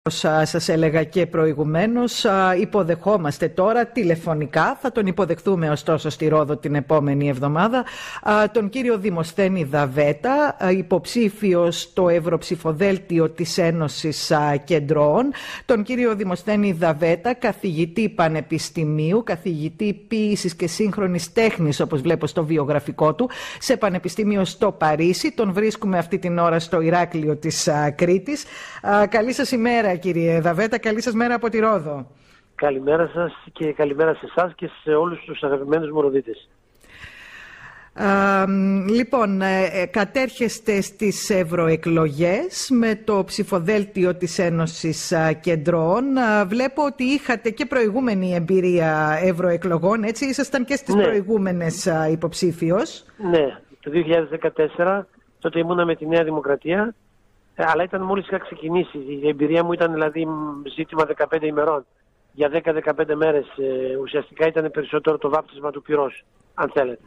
Σας έλεγα και προηγουμένως, υποδεχόμαστε τώρα τηλεφωνικά, θα τον υποδεχθούμε ωστόσο στη Ρόδο την επόμενη εβδομάδα, τον κύριο Δημοσθένη Δαβέτα, υποψήφιο στο Ευρωψηφοδέλτιο της Ένωσης Κεντρώων. Τον κύριο Δημοσθένη Δαβέτα, καθηγητή πανεπιστημίου, καθηγητή ποίησης και σύγχρονης τέχνης, όπως βλέπω στο βιογραφικό του, σε πανεπιστήμιο στο Παρίσι. Τον βρίσκουμε αυτή την ώρα στο Ηράκλειο της Κρήτης. Καλή σας ημέρα, κύριε Δαβέτα, καλή σας μέρα από τη Ρόδο. Καλημέρα σας και καλημέρα σε εσάς και σε όλους τους αγαπημένους μου ροδίτες. Λοιπόν, κατέρχεστε στις ευρωεκλογές με το ψηφοδέλτιο της Ένωσης Κεντρώων. Βλέπω ότι είχατε και προηγούμενη εμπειρία ευρωεκλογών, έτσι, ήσασταν και στις προηγούμενες υποψήφιος. Ναι, το 2014, τότε ήμουνα με τη Νέα Δημοκρατία. Αλλά ήταν μόλις είχα ξεκινήσει. Η εμπειρία μου ήταν δηλαδή ζήτημα 15 ημερών. Για 10-15 μέρες ουσιαστικά ήταν περισσότερο το βάπτισμα του πυρός, αν θέλετε.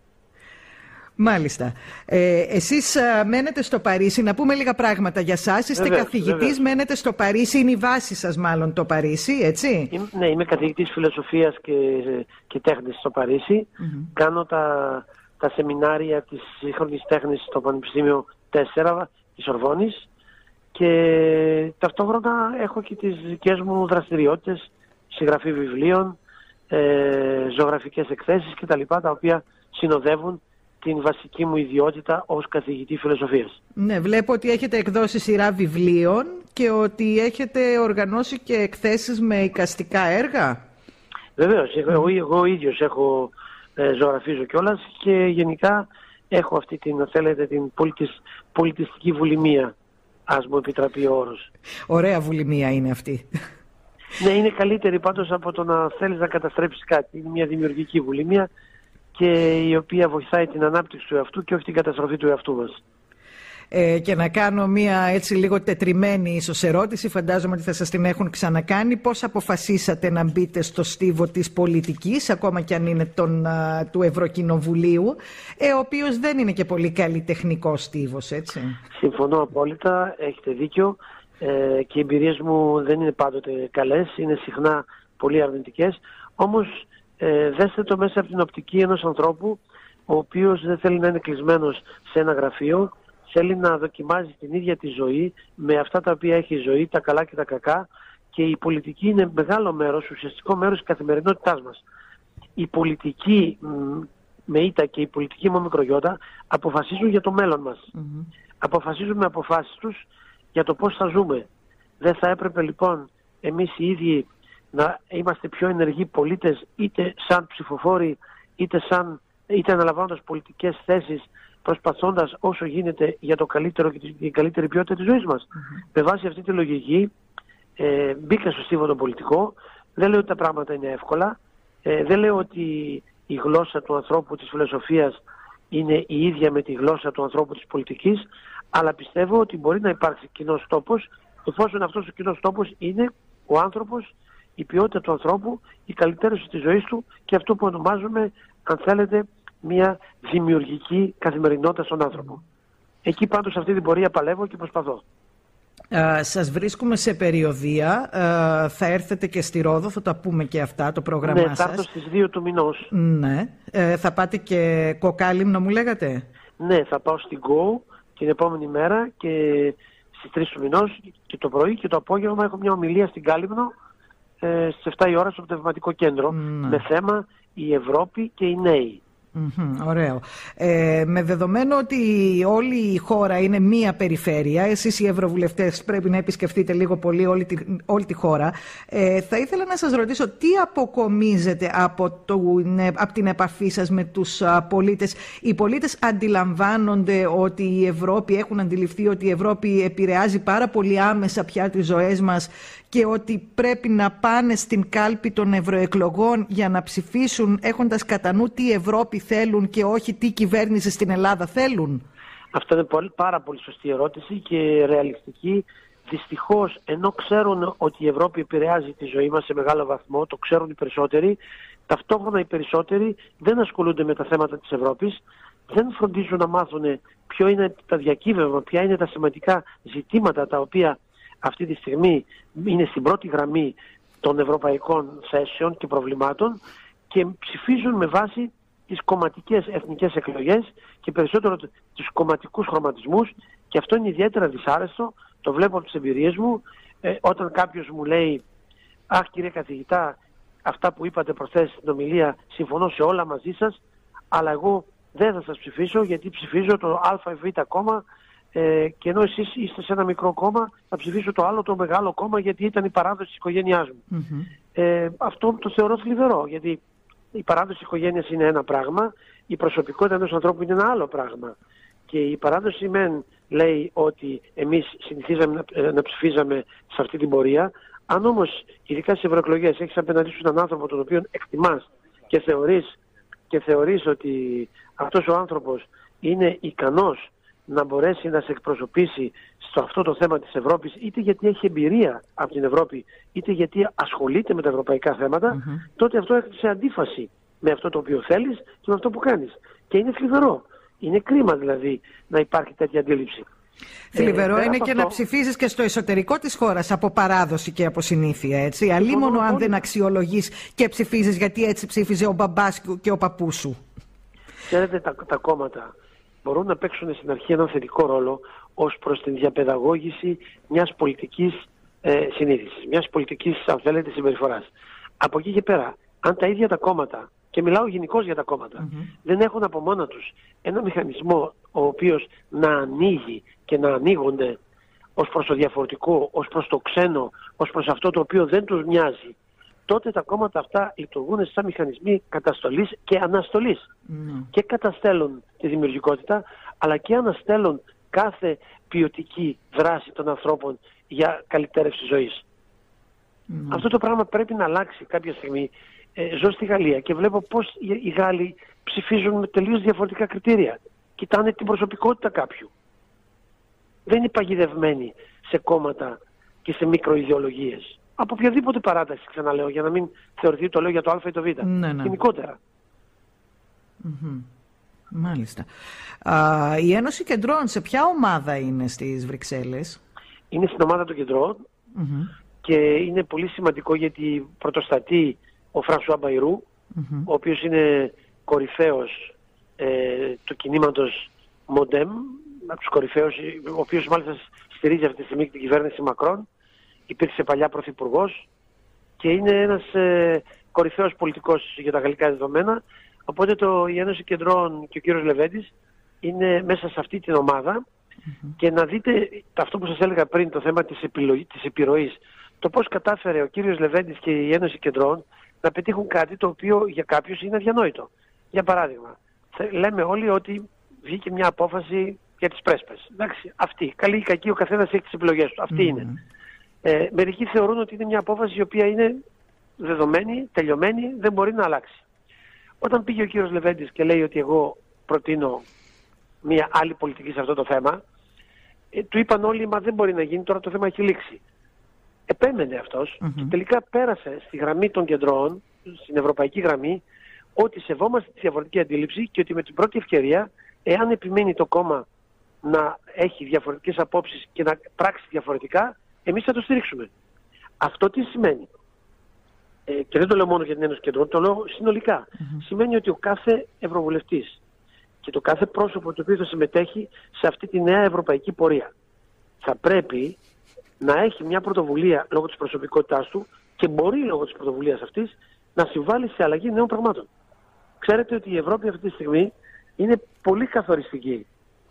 Μάλιστα. Εσείς μένετε στο Παρίσι. Να πούμε λίγα πράγματα για σας. Είστε καθηγητής, μένετε στο Παρίσι. Είναι η βάση σας μάλλον το Παρίσι, έτσι? Ναι, είμαι καθηγητής φιλοσοφίας και τέχνης στο Παρίσι. Κάνω τα σεμινάρια της σύγχρονης τέχνης στο Πανεπιστήμιο 4 της Σορβόνης και ταυτόχρονα έχω και τις δικές μου δραστηριότητες, συγγραφή βιβλίων, ζωγραφικές εκθέσεις κτλ. Τα οποία συνοδεύουν την βασική μου ιδιότητα ως καθηγητή φιλοσοφίας. Ναι, βλέπω ότι έχετε εκδώσει σειρά βιβλίων και ότι έχετε οργανώσει και εκθέσεις με εικαστικά έργα. Βεβαίως, εγώ ίδιος έχω ζωγραφίζω κιόλας και γενικά έχω αυτή την, θέλετε, την πολιτιστική βουλημία, ας μου επιτραπεί ο όρος. Ωραία βουλημία είναι αυτή. Ναι, είναι καλύτερη πάντως από το να θέλεις να καταστρέψεις κάτι. Είναι μια δημιουργική βουλημία και η οποία βοηθάει την ανάπτυξη του εαυτού και όχι την καταστροφή του εαυτού μας. Και να κάνω μία έτσι λίγο τετριμένη ίσως ερώτηση, φαντάζομαι ότι θα σας την έχουν ξανακάνει. Πώς αποφασίσατε να μπείτε στο στίβο της πολιτικής, ακόμα και αν είναι του Ευρωκοινοβουλίου, ο οποίος δεν είναι και πολύ καλλιτεχνικός στίβος, έτσι? Συμφωνώ απόλυτα, έχετε δίκιο και οι εμπειρίες μου δεν είναι πάντοτε καλές, είναι συχνά πολύ αρνητικές, όμως δέστε το μέσα από την οπτική ενός ανθρώπου ο οποίος δεν θέλει να είναι κλεισμένος σε ένα γραφείο, θέλει να δοκιμάζει την ίδια τη ζωή με αυτά τα οποία έχει η ζωή, τα καλά και τα κακά, και η πολιτική είναι μεγάλο μέρος, ουσιαστικό μέρος της καθημερινότητάς μας. Η πολιτική με ήττα και η πολιτική με μικρογιώτα αποφασίζουν για το μέλλον μας. Αποφασίζουν με αποφάσεις τους για το πώς θα ζούμε. Δεν θα έπρεπε λοιπόν εμείς οι ίδιοι να είμαστε πιο ενεργοί πολίτες, είτε σαν ψηφοφόροι, είτε αναλαμβάνοντας πολιτικές θέσεις, προσπαθώντας όσο γίνεται για το καλύτερο και την καλύτερη ποιότητα της ζωής μας. Με βάση αυτή τη λογική μπήκα στο στίβο τον πολιτικό. Δεν λέω ότι τα πράγματα είναι εύκολα. Δεν λέω ότι η γλώσσα του ανθρώπου της φιλοσοφίας είναι η ίδια με τη γλώσσα του ανθρώπου της πολιτικής, αλλά πιστεύω ότι μπορεί να υπάρξει κοινός τόπος, εφόσον αυτός ο κοινός τόπος είναι ο άνθρωπος, η ποιότητα του ανθρώπου, η καλυτέρωση της ζωής του και αυτό που ονομάζουμε, αν θέλετε, μια δημιουργική καθημερινότητα στον άνθρωπο. Εκεί πάντως σε αυτή την πορεία παλεύω και προσπαθώ. Σας βρίσκουμε σε περιοδεία, θα έρθετε και στη Ρόδο, θα τα πούμε και αυτά, το πρόγραμμά σας. Ναι, θα έρθω στις 2 του μηνός. Ναι, θα πάτε και Κοκάλυμνο μου λέγατε? Ναι, θα πάω στην Go την επόμενη μέρα και στις 3 του μηνός και το πρωί και το απόγευμα έχω μια ομιλία στην Κάλυμνο στις 7 η ώρα στο Πνευματικό Κέντρο με θέμα η Ευρώπη και οι νέοι. Ωραίο. Με δεδομένο ότι όλη η χώρα είναι μία περιφέρεια, εσείς οι ευρωβουλευτές πρέπει να επισκεφτείτε λίγο πολύ όλη τη χώρα, θα ήθελα να σας ρωτήσω τι αποκομίζετε από την επαφή σας με τους πολίτες. Οι πολίτες αντιλαμβάνονται ότι η Ευρώπη, έχουν αντιληφθεί ότι η Ευρώπη επηρεάζει πάρα πολύ άμεσα πια τις ζωές μας και ότι πρέπει να πάνε στην κάλπη των ευρωεκλογών για να ψηφίσουν έχοντας κατά νου τι Ευρώπη θέλουν και όχι τι κυβέρνηση στην Ελλάδα θέλουν? Αυτό είναι πάρα πολύ σωστή ερώτηση και ρεαλιστική. Δυστυχώς, ενώ ξέρουν ότι η Ευρώπη επηρεάζει τη ζωή μας σε μεγάλο βαθμό, το ξέρουν οι περισσότεροι, ταυτόχρονα οι περισσότεροι δεν ασχολούνται με τα θέματα της Ευρώπης, δεν φροντίζουν να μάθουν ποιο είναι τα διακύβευμα, ποια είναι τα σημαντικά ζητήματα τα οποία αυτή τη στιγμή είναι στην πρώτη γραμμή των ευρωπαϊκών θέσεων και προβλημάτων και ψηφίζουν με βάση τις κομματικές εθνικές εκλογές και περισσότερο τους κομματικούς χρωματισμούς, και αυτό είναι ιδιαίτερα δυσάρεστο. Το βλέπω από τις εμπειρίες μου, όταν κάποιος μου λέει «Αχ, κύριε καθηγητά, αυτά που είπατε προχθές στην ομιλία, συμφωνώ σε όλα μαζί σας, αλλά εγώ δεν θα σας ψηφίσω γιατί ψηφίζω το ΑΒ κόμμα, και ενώ εσείς είστε σε ένα μικρό κόμμα, θα ψηφίσω το άλλο, το μεγάλο κόμμα, γιατί ήταν η παράδοση της οικογένειάς μου». Αυτό το θεωρώ θλιβερό, γιατί η παράδοση της οικογένειας είναι ένα πράγμα, η προσωπικότητα ενός ανθρώπου είναι ένα άλλο πράγμα. Και η παράδοση μεν λέει ότι εμείς συνηθίζαμε να ψηφίζαμε σε αυτή την πορεία. Αν όμως, ειδικά στις ευρωεκλογές, έχεις απέναντί σου έναν άνθρωπο τον οποίο εκτιμάς και θεωρείς ότι αυτός ο άνθρωπος είναι ικανός να μπορέσει να σε εκπροσωπήσει στο αυτό το θέμα της Ευρώπης, είτε γιατί έχει εμπειρία από την Ευρώπη, είτε γιατί ασχολείται με τα ευρωπαϊκά θέματα, τότε αυτό έρχεται σε αντίφαση με αυτό το οποίο θέλεις και με αυτό που κάνεις. Και είναι θλιβερό. Είναι κρίμα δηλαδή να υπάρχει τέτοια αντίληψη. Θλιβερό είναι και να ψηφίζεις και στο εσωτερικό της χώρας από παράδοση και από συνήθεια, έτσι. Αλίμονο αν δεν αξιολογείς και ψηφίζεις γιατί έτσι ψήφιζε ο μπαμπάς και ο παππούς σου. Ξέρετε, τα κόμματα μπορούν να παίξουν στην αρχή έναν θετικό ρόλο ως προς την διαπαιδαγώγηση μιας πολιτικής συνείδησης, μιας πολιτικής, αν θέλετε, συμπεριφοράς. Από εκεί και πέρα, αν τα ίδια τα κόμματα, και μιλάω γενικώς για τα κόμματα, δεν έχουν από μόνα τους ένα μηχανισμό ο οποίος να ανοίγει και να ανοίγονται ως προς το διαφορετικό, ως προς το ξένο, ως προς αυτό το οποίο δεν τους μοιάζει, τότε τα κόμματα αυτά λειτουργούν σαν μηχανισμοί καταστολής και αναστολής. Και καταστέλουν τη δημιουργικότητα, αλλά και αναστέλουν κάθε ποιοτική δράση των ανθρώπων για καλυτέρευση ζωής. Αυτό το πράγμα πρέπει να αλλάξει κάποια στιγμή. Ζω στη Γαλλία και βλέπω πώς οι Γάλλοι ψηφίζουν με τελείως διαφορετικά κριτήρια. Κοιτάνε την προσωπικότητα κάποιου. Δεν είναι παγιδευμένοι σε κόμματα και σε μικροειδεολογίες. Από οποιαδήποτε παράταξη, ξαναλέω, για να μην θεωρηθεί το λέω για το Α ή το Β. Γενικότερα. Μάλιστα. Η Ένωση Κεντρών σε ποια ομάδα είναι στις Βρυξέλλες? Είναι στην ομάδα των Κεντρών και είναι πολύ σημαντικό γιατί πρωτοστατεί ο Φρανσουά Μπαϊρού, ο οποίος είναι κορυφαίος του κινήματος Μοντέμ, από τους κορυφαίους, ο οποίος μάλιστα στηρίζει αυτή τη στιγμή την κυβέρνηση Μακρόν, υπήρξε παλιά πρωθυπουργός και είναι ένας κορυφαίος πολιτικός για τα γαλλικά δεδομένα. Οπότε η Ένωση Κεντρών και ο κύριος Λεβέντης είναι μέσα σε αυτή την ομάδα και να δείτε αυτό που σας έλεγα πριν, το θέμα της επιρροής, το πώς κατάφερε ο κύριος Λεβέντης και η Ένωση Κεντρών να πετύχουν κάτι το οποίο για κάποιους είναι αδιανόητο. Για παράδειγμα, λέμε όλοι ότι βγήκε μια απόφαση για τις πρέσπες. Εντάξει, αυτή, καλή ή κακή, ο καθένας έχει τις επιλογές του. Αυτή είναι. Μερικοί θεωρούν ότι είναι μια απόφαση η οποία είναι δεδομένη, τελειωμένη, δεν μπορεί να αλλάξει. Όταν πήγε ο κύριος Λεβέντης και λέει ότι εγώ προτείνω μια άλλη πολιτική σε αυτό το θέμα, του είπαν όλοι, μα δεν μπορεί να γίνει, τώρα το θέμα έχει λήξει. Επέμενε αυτός και τελικά πέρασε στη γραμμή των κεντρών, στην ευρωπαϊκή γραμμή, ότι σεβόμαστε τη διαφορετική αντίληψη και ότι με την πρώτη ευκαιρία, εάν επιμένει το κόμμα να έχει διαφορετικές απόψεις και να πράξει διαφορετικά, εμείς θα το στηρίξουμε. Αυτό τι σημαίνει? Και δεν το λέω μόνο για την Ένωση Κεντρών, το λέω συνολικά. Σημαίνει ότι ο κάθε ευρωβουλευτής και το κάθε πρόσωπο το οποίο θα συμμετέχει σε αυτή τη νέα ευρωπαϊκή πορεία θα πρέπει να έχει μια πρωτοβουλία λόγω της προσωπικότητάς του και μπορεί λόγω της πρωτοβουλίας αυτής να συμβάλλει σε αλλαγή νέων πραγμάτων. Ξέρετε ότι η Ευρώπη αυτή τη στιγμή είναι πολύ καθοριστική.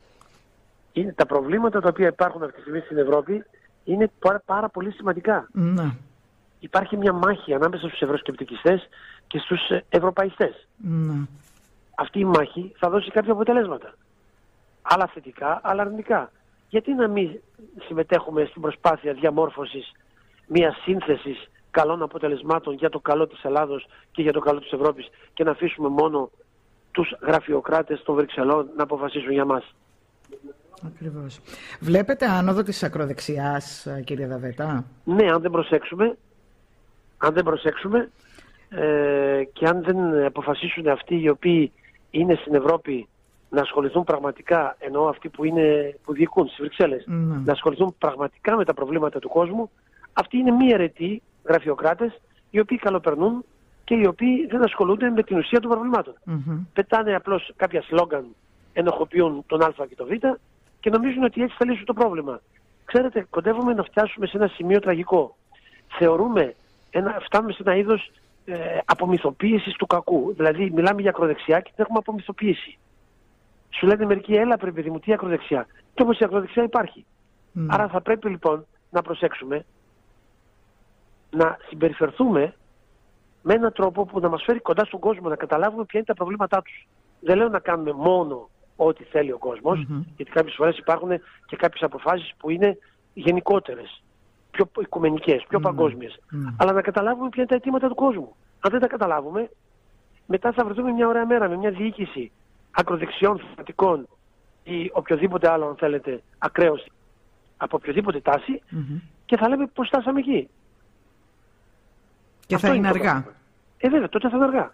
Τα προβλήματα τα οποία υπάρχουν αυτή τη στιγμή στην Ευρώπη είναι πάρα πολύ σημαντικά. Υπάρχει μια μάχη ανάμεσα στους ευρωσκεπτικιστές και στους ευρωπαϊστές. Αυτή η μάχη θα δώσει κάποια αποτελέσματα. Άλλα θετικά, άλλα αρνητικά. Γιατί να μην συμμετέχουμε στην προσπάθεια διαμόρφωσης μιας σύνθεσης καλών αποτελεσμάτων για το καλό της Ελλάδος και για το καλό της Ευρώπης και να αφήσουμε μόνο τους γραφειοκράτες των Βρυξελών να αποφασίσουν για μας? Ακριβώς. Βλέπετε άνοδο της ακροδεξιάς, κύριε Δαβέτα? Ναι, αν δεν προσέξουμε και αν δεν αποφασίσουν αυτοί οι οποίοι είναι στην Ευρώπη να ασχοληθούν πραγματικά, εννοώ αυτοί που διοικούν στις Βρυξέλλες, να ασχοληθούν πραγματικά με τα προβλήματα του κόσμου, αυτοί είναι μη αιρετοί γραφειοκράτες, οι οποίοι καλοπερνούν και οι οποίοι δεν ασχολούνται με την ουσία των προβλημάτων. Πετάνε απλώς κάποια σλόγγαν, ενοχοποιούν τον Α και τον Β και νομίζουν ότι έτσι θα λύσουν το πρόβλημα. Ξέρετε, κοντεύουμε να φτάσουμε σε ένα σημείο τραγικό. Φτάνουμε σε ένα είδος απομυθοποίησης του κακού. Δηλαδή, μιλάμε για ακροδεξιά και την έχουμε απομυθοποίηση. Σου λένε μερικοί, έλα πρέπει παιδί μου, τι ακροδεξιά. Και όμως η ακροδεξιά υπάρχει. Άρα θα πρέπει λοιπόν να προσέξουμε να συμπεριφερθούμε με έναν τρόπο που να μας φέρει κοντά στον κόσμο, να καταλάβουμε ποια είναι τα προβλήματά τους. Δεν λέω να κάνουμε μόνο ό,τι θέλει ο κόσμος, γιατί κάποιες φορές υπάρχουν και κάποιες αποφάσεις που είναι γενικότερες, πιο οικουμενικές, πιο παγκόσμιες. Αλλά να καταλάβουμε ποια είναι τα αιτήματα του κόσμου. Αν δεν τα καταλάβουμε, μετά θα βρεθούμε μια ωραία μέρα με μια διοίκηση ακροδεξιών, φανατικών ή οποιοδήποτε άλλο, αν θέλετε, ακραίωση από οποιοδήποτε τάση και θα λέμε πώς φτάσαμε εκεί. Και αυτό θα είναι αργά. Βέβαια, τότε θα είναι αργά.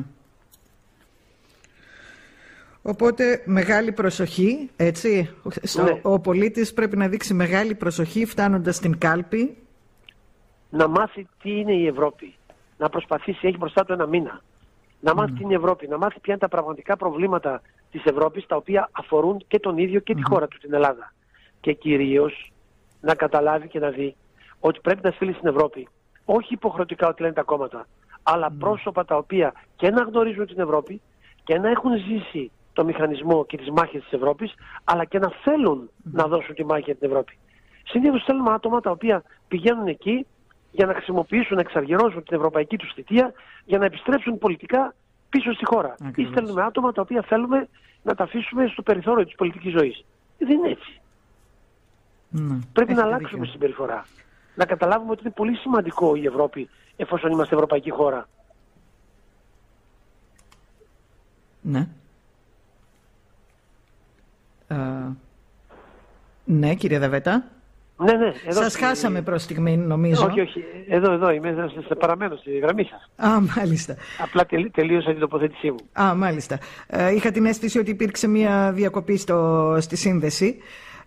Οπότε μεγάλη προσοχή, έτσι. Ο πολίτης πρέπει να δείξει μεγάλη προσοχή φτάνοντας στην κάλπη. Να μάθει τι είναι η Ευρώπη. Να προσπαθήσει, έχει μπροστά του ένα μήνα. Να μάθει τι είναι η Ευρώπη. Να μάθει ποια είναι τα πραγματικά προβλήματα της Ευρώπης, τα οποία αφορούν και τον ίδιο και τη χώρα του, την Ελλάδα. Και κυρίως να καταλάβει και να δει ότι πρέπει να στείλει στην Ευρώπη όχι υποχρεωτικά ό,τι λένε τα κόμματα, αλλά πρόσωπα τα οποία και να γνωρίζουν την Ευρώπη και να έχουν ζήσει το μηχανισμό και τις μάχες της Ευρώπης, αλλά και να θέλουν να δώσουν τη μάχη για την Ευρώπη. Συνήθως θέλουμε άτομα τα οποία πηγαίνουν εκεί για να χρησιμοποιήσουν, να εξαργυρώσουν την ευρωπαϊκή τους θητεία, για να επιστρέψουν πολιτικά πίσω στη χώρα. Ή στέλνουμε άτομα τα οποία θέλουμε να τα αφήσουμε στο περιθώριο της πολιτικής ζωής. Δεν είναι έτσι. Πρέπει να αλλάξουμε συμπεριφορά. Να καταλάβουμε ότι είναι πολύ σημαντικό η Ευρώπη εφόσον είμαστε ευρωπαϊκή χώρα. Ναι. Ναι, κύριε Δαβέτα. Ναι. Σας χάσαμε προς στιγμή, νομίζω. Όχι. Εδώ είμαι. Θα παραμένω στη γραμμή σας. Μάλιστα. Απλά τελείωσα την τοποθέτησή μου. Μάλιστα. Είχα την αίσθηση ότι υπήρξε μια διακοπή στη σύνδεση.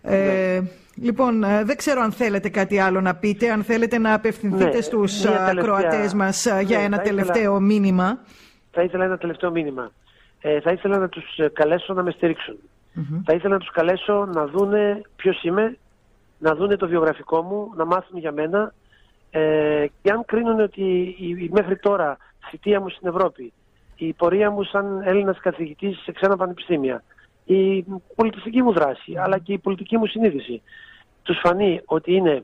Λοιπόν, δεν ξέρω αν θέλετε κάτι άλλο να πείτε, αν θέλετε να απευθυνθείτε στους ακροατές μας για ένα τελευταίο μήνυμα. Θα ήθελα ένα τελευταίο μήνυμα. Θα ήθελα να τους καλέσω να με στηρίξουν. Θα ήθελα να τους καλέσω να δούνε ποιος είμαι, να δούνε το βιογραφικό μου, να μάθουν για μένα και αν κρίνουν ότι η μέχρι τώρα θητεία μου στην Ευρώπη, η πορεία μου σαν Έλληνας καθηγητής σε ξένα πανεπιστήμια, η πολιτιστική μου δράση, αλλά και η πολιτική μου συνείδηση τους φανεί ότι είναι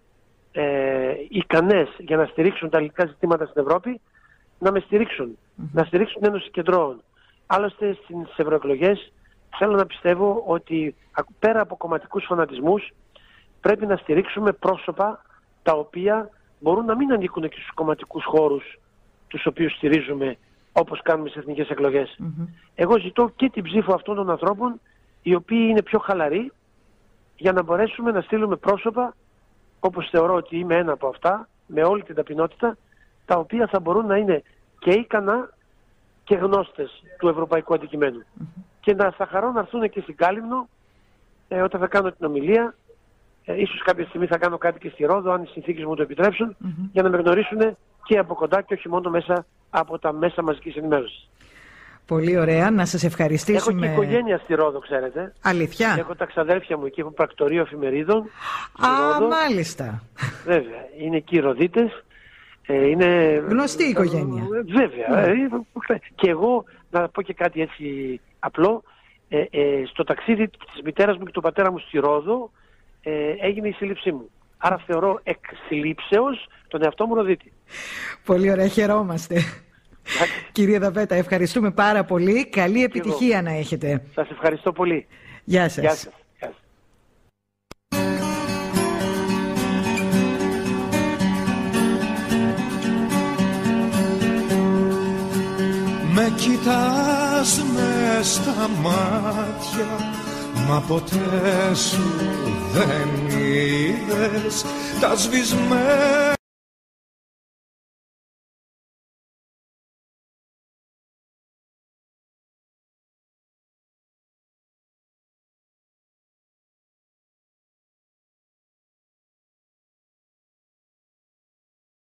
ικανές για να στηρίξουν τα ελληνικά ζητήματα στην Ευρώπη, να με στηρίξουν, να στηρίξουν την Ένωση Κεντρώων. Άλλωστε στις ευρωεκλογές θέλω να πιστεύω ότι πέρα από κομματικούς φανατισμούς πρέπει να στηρίξουμε πρόσωπα τα οποία μπορούν να μην ανήκουν και στους κομματικούς χώρους τους οποίους στηρίζουμε όπως κάνουμε στις εθνικές εκλογές. Εγώ ζητώ και την ψήφο αυτών των ανθρώπων οι οποίοι είναι πιο χαλαροί για να μπορέσουμε να στείλουμε πρόσωπα, όπως θεωρώ ότι είμαι ένα από αυτά, με όλη την ταπεινότητα, τα οποία θα μπορούν να είναι και ικανά και γνώστες του ευρωπαϊκού αντικειμένου. Και να θα χαρώ να έρθουν και στην Κάλυμνο όταν θα κάνω την ομιλία. Ίσως κάποια στιγμή θα κάνω κάτι και στη Ρόδο, αν οι συνθήκες μου το επιτρέψουν, για να με γνωρίσουν και από κοντά και όχι μόνο μέσα από τα μέσα μαζικής ενημέρωσης. Πολύ ωραία, να σας ευχαριστήσουμε. Έχω και οικογένεια στη Ρόδο, ξέρετε. Αλήθεια. Έχω τα ξαδέρφια μου εκεί, έχω πρακτορείο εφημερίδων. Μάλιστα. Βέβαια, είναι εκεί οι Ροδίτες. Είναι γνωστή οικογένεια. Βέβαια. Και εγώ, να πω και κάτι έτσι απλό, στο ταξίδι της μητέρας μου και του πατέρα μου στη Ρόδο έγινε η σύλληψή μου. Άρα θεωρώ εκ συλλήψεως τον εαυτό μου Ροδίτη. Πολύ ωραία, χαιρόμαστε. Κύριε Δαβέτα, ευχαριστούμε πάρα πολύ. Καλή επιτυχία να έχετε. Σας ευχαριστώ πολύ. Γεια σας. Γεια σας. Με κοιτάς μες στα μάτια, μα ποτέ σου δεν είδες τα σβησμένα